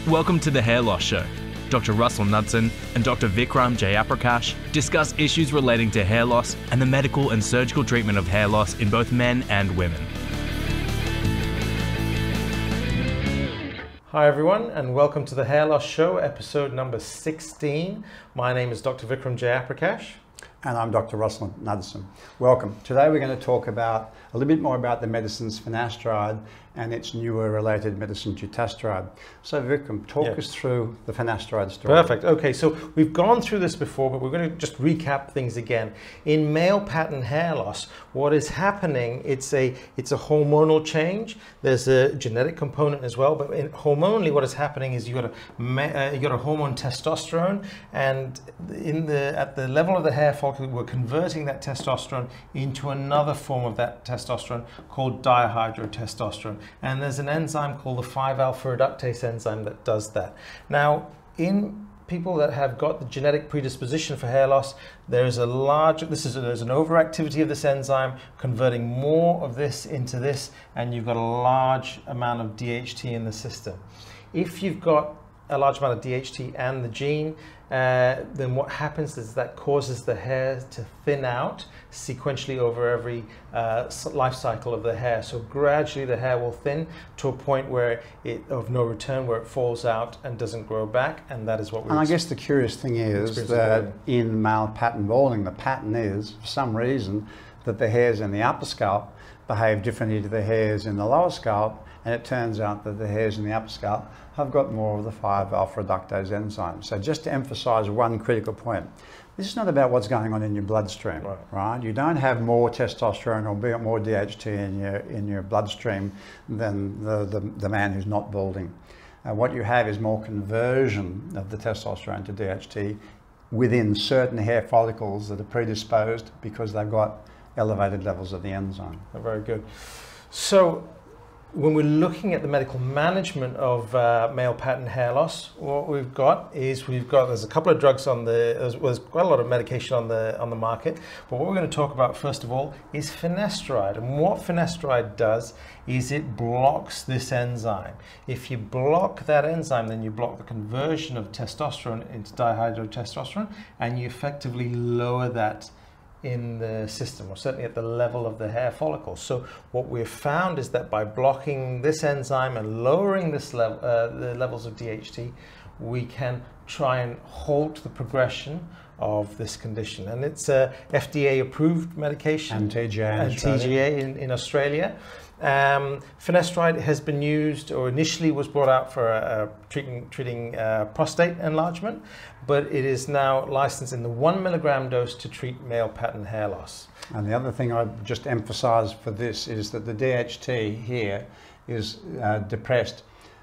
Welcome to the Hair Loss Show. Dr. Russell Knudsen and Dr. Vikram Jayaprakash discuss issues relating to hair loss and the medical and surgical treatment of hair loss in both men and women. Hi everyone, and welcome to the Hair Loss Show, episode number 16. My name is Dr. Vikram Jayaprakash. And I'm Dr. Russell Knudsen. Welcome. Today we're going to talk about a little bit more about the medicines finasteride and its newer related medicine dutasteride. So Vikram, talk us through the finasteride story. Perfect. Okay, so we've gone through this before, but we're going to just recap things again. In male pattern hair loss, what is happening, it's a hormonal change. There's a genetic component as well, but hormonally what is happening is you got a hormone testosterone, and at the level of the hair follicle, we're converting that testosterone into another form of that testosterone called dihydrotestosterone. And there's an enzyme called the 5-alpha reductase enzyme that does that. Now, in people that have got the genetic predisposition for hair loss, there's an overactivity of this enzyme converting more of this into this, and you've got a large amount of DHT in the system. If you've got a large amount of DHT and the gene, then what happens is that causes the hair to thin out sequentially over every life cycle of the hair. So gradually the hair will thin to a point where of no return, where it falls out and doesn't grow back, and that is what we And I guess the curious thing is that in male pattern balding, the pattern is, for some reason, that the hairs in the upper scalp behave differently to the hairs in the lower scalp, and it turns out that the hairs in the upper scalp have got more of the 5-alpha reductase enzyme. So just to emphasize one critical point, this is not about what's going on in your bloodstream, right? You don't have more testosterone or more DHT in your bloodstream than the man who's not balding. What you have is more conversion of the testosterone to DHT within certain hair follicles that are predisposed because they've got elevated levels of the enzyme. Very good. So when we're looking at the medical management of male pattern hair loss, what we've got is there's a couple of drugs there's quite a lot of medication on the market, but what we're going to talk about first of all is finasteride. And what finasteride does is it blocks this enzyme. If you block that enzyme, then you block the conversion of testosterone into dihydrotestosterone, and you effectively lower that in the system, or certainly at the level of the hair follicle. So what we've found is that by blocking this enzyme and lowering this the levels of DHT, we can try and halt the progression of this condition. And it's a FDA approved medication. And TGA in Australia. Finasteride has been used, or initially was brought out for treating prostate enlargement, but it is now licensed in the 1 milligram dose to treat male pattern hair loss. And the other thing I'd just emphasize for this is that the DHT here is depressed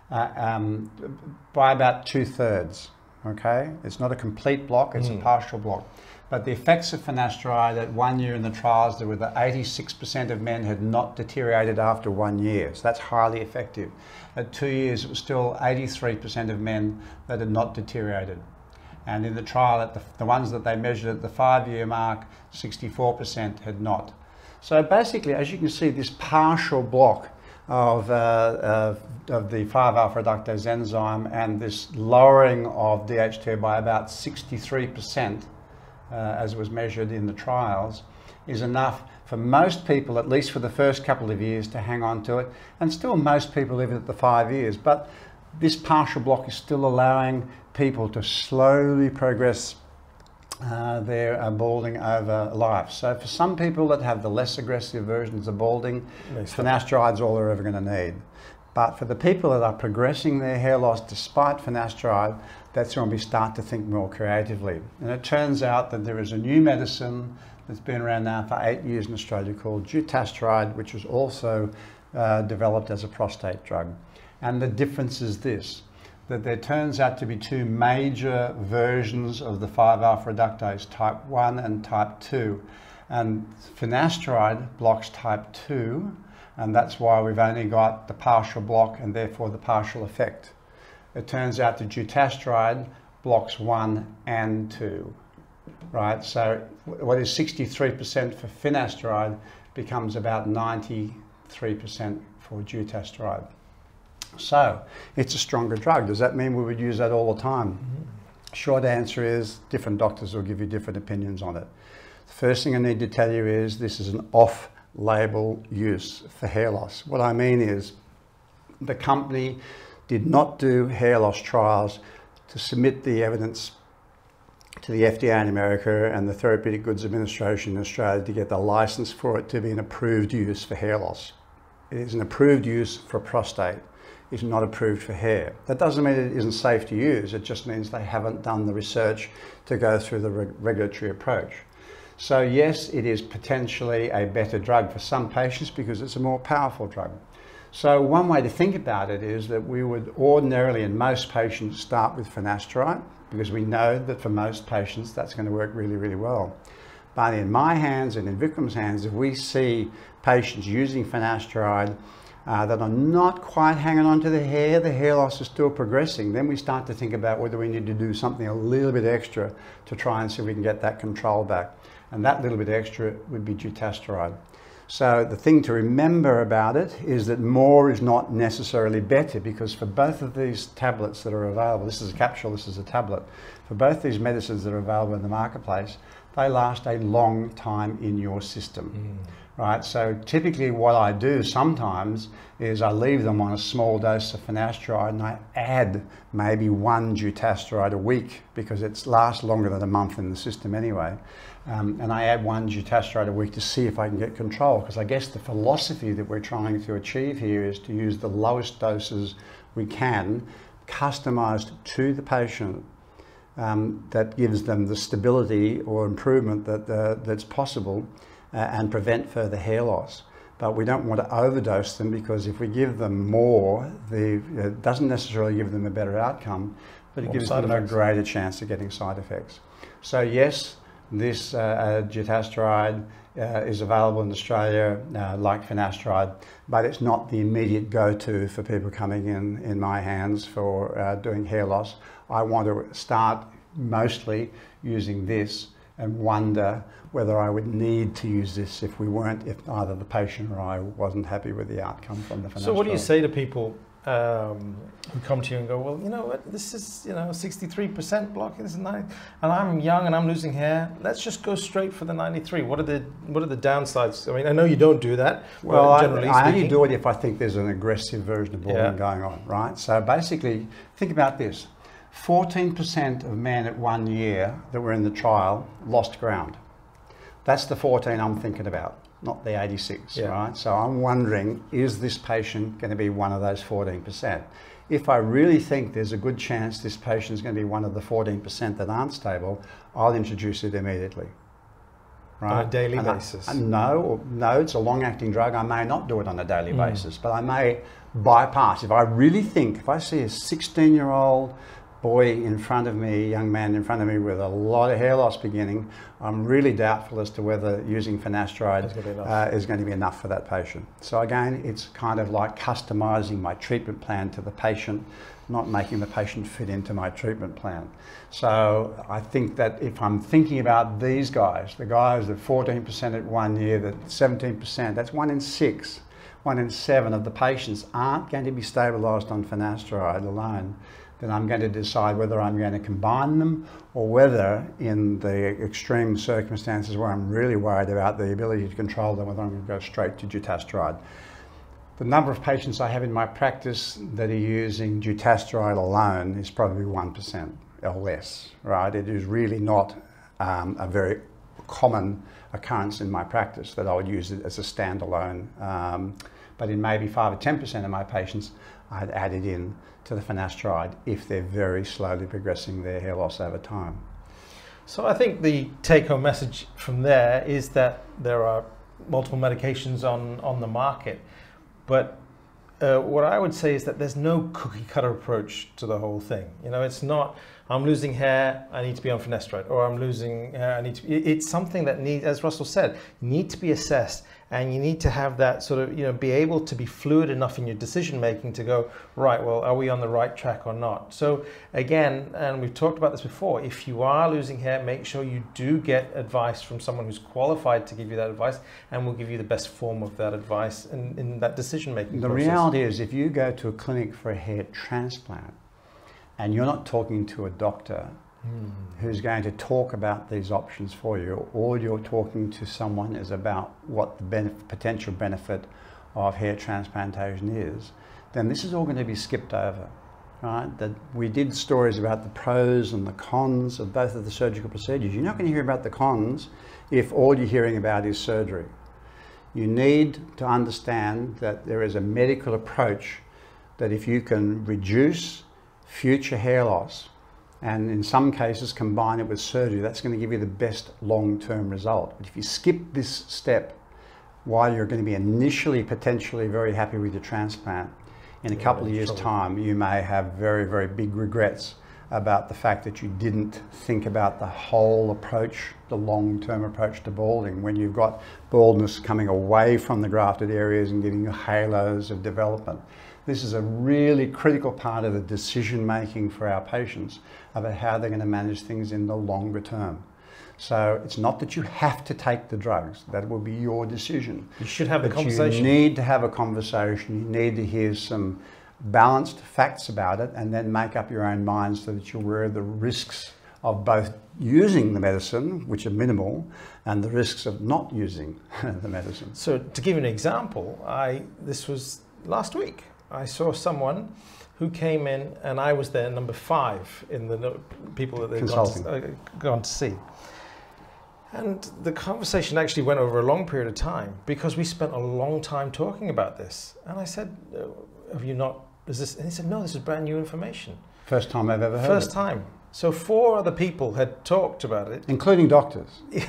by about 2/3. Okay, it's not a complete block, it's a partial block. But the effects of finasteride at 1 year in the trials, there were 86% of men had not deteriorated after 1 year. So that's highly effective. At 2 years, it was still 83% of men that had not deteriorated. And in the trial, at the ones that they measured at the 5-year mark, 64% had not. So basically, as you can see, this partial block of the 5-alpha reductase enzyme and this lowering of DHT by about 63%, as was measured in the trials, is enough for most people, at least for the first couple of years, to hang on to it. And still most people live at the 5 years. But this partial block is still allowing people to slowly progress their balding over life. So for some people that have the less aggressive versions of balding, finasteride's all they're ever going to need. But for the people that are progressing their hair loss despite finasteride, that's when we start to think more creatively. And it turns out that there is a new medicine that's been around now for 8 years in Australia called dutasteride, which was also developed as a prostate drug. And the difference is this, that there turns out to be two major versions of the 5-alpha reductase, type 1 and type 2. And finasteride blocks type 2, and that's why we've only got the partial block and therefore the partial effect. It turns out that dutasteride blocks 1 and 2, right? So what is 63% for finasteride becomes about 93% for dutasteride. So it's a stronger drug. Does that mean we would use that all the time? Short answer is different doctors will give you different opinions on it. The first thing I need to tell you is this is an off-label use for hair loss. What I mean is the company did not do hair loss trials to submit the evidence to the FDA in America and the Therapeutic Goods Administration in Australia to get the license for it to be an approved use for hair loss. It is an approved use for prostate. It's not approved for hair. That doesn't mean it isn't safe to use. It just means they haven't done the research to go through the regulatory approach. So yes, it is potentially a better drug for some patients because it's a more powerful drug. So one way to think about it is that we would ordinarily in most patients start with finasteride because we know that for most patients that's going to work really, really well. But in my hands and in Vikram's hands, if we see patients using finasteride that are not quite hanging on to the hair loss is still progressing, then we start to think about whether we need to do something a little bit extra to try and see if we can get that control back. And that little bit extra would be dutasteride. So the thing to remember about it is that more is not necessarily better because for both of these tablets that are available, this is a capsule, this is a tablet, for both these medicines that are available in the marketplace, they last a long time in your system. Right, so typically what I do sometimes is I leave them on a small dose of finasteride and I add maybe 1 dutasteride a week because it lasts longer than a month in the system anyway. And I add 1 dutasteride a week to see if I can get control because I guess the philosophy that we're trying to achieve here is to use the lowest doses we can, customized to the patient, that gives them the stability or improvement that's possible and prevent further hair loss. But we don't want to overdose them because if we give them more, it doesn't necessarily give them a better outcome, but it gives them a greater chance of getting side effects. So yes, this dutasteride is available in Australia like finasteride, but it's not the immediate go-to for people coming in my hands for doing hair loss. I want to start mostly using this and wonder whether I would need to use this if either the patient or I wasn't happy with the outcome from the finasteride. So what do you say to people who come to you and go, well, you know what, this is 63% blocking, this is 90, and I'm young and I'm losing hair. Let's just go straight for the 93. What are the downsides? I mean, I know you don't do that. Well, I only do it if I think there's an aggressive version of balding going on, right? So basically, think about this. 14% of men at 1 year that were in the trial lost ground. That's the 14 I'm thinking about, not the 86, right? So I'm wondering, is this patient going to be one of those 14%? If I really think there's a good chance this patient is going to be one of the 14% that aren't stable, I'll introduce it immediately. Right? On a daily basis? No, it's a long-acting drug. I may not do it on a daily basis, but I may bypass. If I see a 16-year-old boy in front of me, young man in front of me with a lot of hair loss beginning, I'm really doubtful as to whether using finasteride is going to be enough for that patient. So again, it's kind of like customizing my treatment plan to the patient, not making the patient fit into my treatment plan. So I think that if I'm thinking about these guys, the guys that 14% at 1 year, that 17%, that's 1 in 6, 1 in 7 of the patients aren't going to be stabilized on finasteride alone, then I'm going to decide whether I'm going to combine them or whether in the extreme circumstances where I'm really worried about the ability to control them, whether I'm going to go straight to dutasteride. The number of patients I have in my practice that are using dutasteride alone is probably 1% or less, right? It is really not a very common occurrence in my practice that I would use it as a standalone. But in maybe 5 or 10% of my patients, I'd add it in to the finasteride if they're very slowly progressing their hair loss over time. So I think the take-home message from there is that there are multiple medications on the market, but what I would say is that there's no cookie-cutter approach to the whole thing. It's not, I'm losing hair, I need to be on finasteride, or I'm losing hair, I need to. It's something that needs, as Russell said, need to be assessed and you need to have that sort of, be able to be fluid enough in your decision making to go, right, well, are we on the right track or not? So again, and we've talked about this before, if you are losing hair, make sure you do get advice from someone who's qualified to give you that advice, and will give you the best form of that advice in that decision making process. The reality is, if you go to a clinic for a hair transplant and you're not talking to a doctor who's going to talk about these options for you, all you're talking to someone is about what the potential benefit of hair transplantation is, then this is all going to be skipped over, right? That we did stories about the pros and the cons of both of the surgical procedures. You're not going to hear about the cons if all you're hearing about is surgery. You need to understand that there is a medical approach that if you can reduce future hair loss, and in some cases combine it with surgery, that's going to give you the best long-term result. But if you skip this step while you're going to be initially potentially very happy with your transplant, in a couple of years' time, you may have very, very big regrets about the fact that you didn't think about the whole approach, the long-term approach to balding, when you've got baldness coming away from the grafted areas and giving you halos of development. This is a really critical part of the decision making for our patients about how they're going to manage things in the longer term. So it's not that you have to take the drugs, that will be your decision. You should have the conversation. You need to have a conversation, you need to hear some balanced facts about it, and then make up your own mind so that you're aware of the risks of both using the medicine, which are minimal, and the risks of not using the medicine. So to give you an example, this was last week. I saw someone who came in, and I was there number 5 in the people that they've gone to see. And the conversation actually went over a long period of time because we spent a long time talking about this. And I said, have you not, is this? And he said, no, this is brand new information. First time I've ever heard First it. time. So 4 other people had talked about it. Including doctors.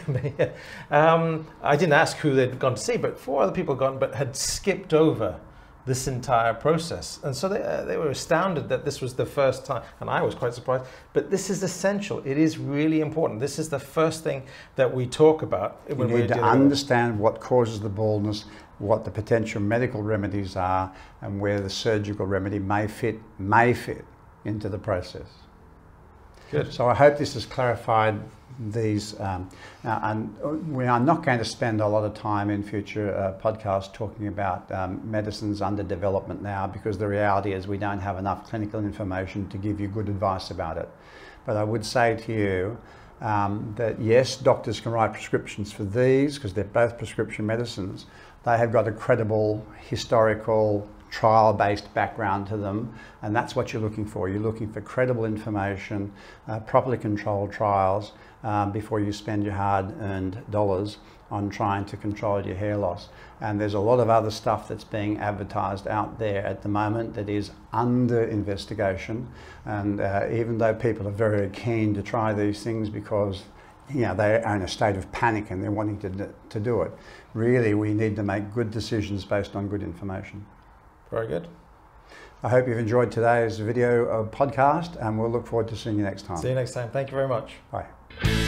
I didn't ask who they'd gone to see, but 4 other people but had skipped over this entire process. And so they were astounded that this was the first time, and I was quite surprised. But this is essential. It is really important. This is the first thing that we talk about. You need to understand what causes the baldness, what the potential medical remedies are, and where the surgical remedy may fit into the process. Good. So I hope this has clarified these, and we are not going to spend a lot of time in future podcasts talking about medicines under development now, because the reality is we don't have enough clinical information to give you good advice about it. But I would say to you that yes, doctors can write prescriptions for these because they're both prescription medicines. They have got a credible historical trial-based background to them, and that's what you're looking for. You're looking for credible information, properly controlled trials before you spend your hard-earned dollars on trying to control your hair loss. And there's a lot of other stuff that's being advertised out there at the moment that is under investigation, and even though people are very keen to try these things because they are in a state of panic and they're wanting to do it, really we need to make good decisions based on good information. Very good. I hope you've enjoyed today's video podcast, and we'll look forward to seeing you next time. See you next time. Thank you very much. Bye.